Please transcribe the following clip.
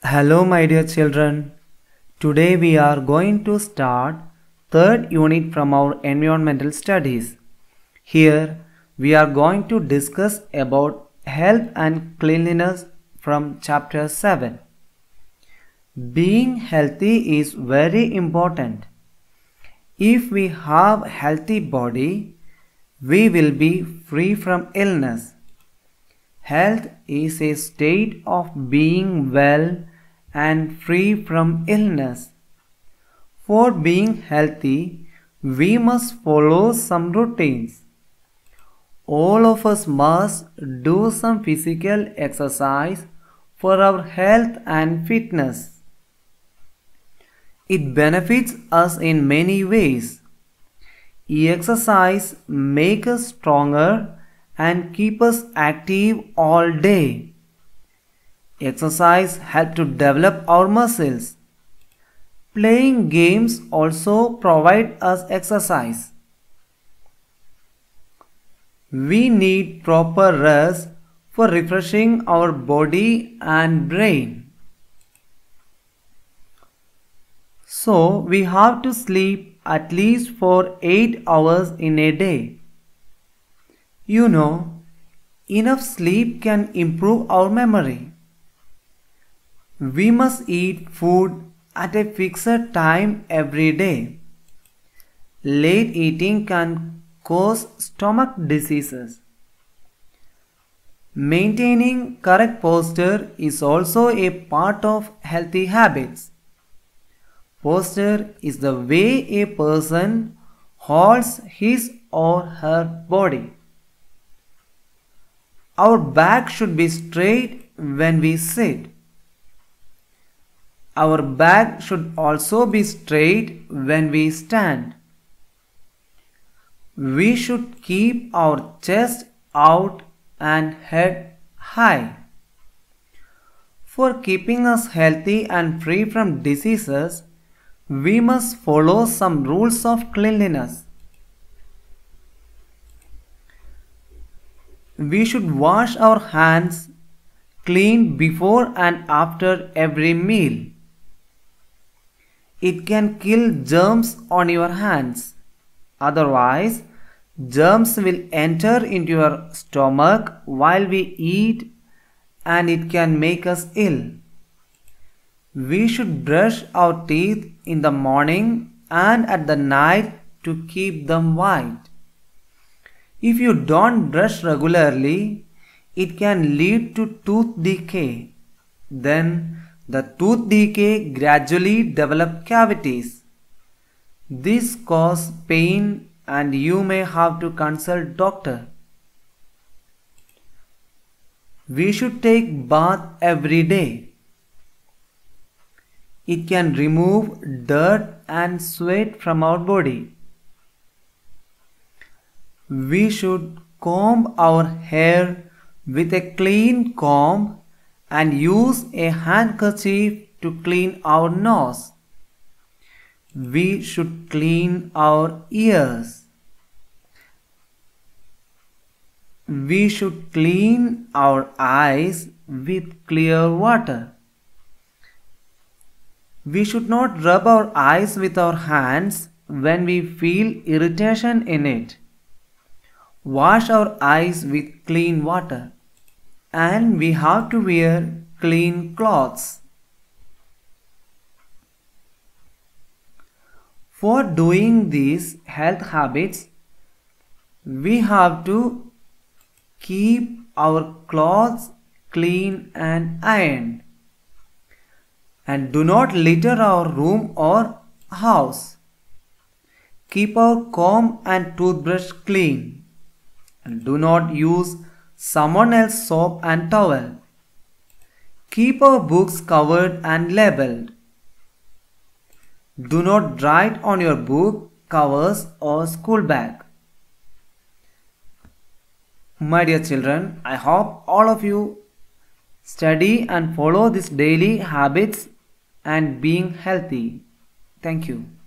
Hello my dear children. Today we are going to start third unit from our environmental studies. Here we are going to discuss about health and cleanliness from chapter 7. Being healthy is very important. If we have healthy body, we will be free from illness. Health is a state of being well and free from illness. For being healthy, we must follow some routines. All of us must do some physical exercise for our health and fitness. It benefits us in many ways. Exercise makes us stronger and keep us active all day. Exercise helps to develop our muscles. Playing games also provide us exercise. We need proper rest for refreshing our body and brain. So we have to sleep at least for 8 hours in a day. You know, enough sleep can improve our memory. We must eat food at a fixed time every day. Late eating can cause stomach diseases. Maintaining correct posture is also a part of healthy habits. Posture is the way a person holds his or her body. Our back should be straight when we sit. Our back should also be straight when we stand. We should keep our chest out and head high. For keeping us healthy and free from diseases, we must follow some rules of cleanliness. We should wash our hands clean before and after every meal. It can kill germs on your hands. Otherwise, germs will enter into your stomach while we eat and it can make us ill. We should brush our teeth in the morning and at the night to keep them white. If you don't brush regularly, it can lead to tooth decay. Then the tooth decay gradually develop cavities. This causes pain and you may have to consult doctor. We should take bath every day. It can remove dirt and sweat from our body. We should comb our hair with a clean comb and use a handkerchief to clean our nose. We should clean our ears. We should clean our eyes with clear water. We should not rub our eyes with our hands when we feel irritation in it. Wash our eyes with clean water. And we have to wear clean clothes. For doing these health habits, we have to keep our clothes clean and ironed. And do not litter our room or house. Keep our comb and toothbrush clean. And do not use someone else's soap and towel. Keep our books covered and labeled. Do not write on your book covers or school bag. My dear children, I hope all of you study and follow these daily habits and being healthy. Thank you.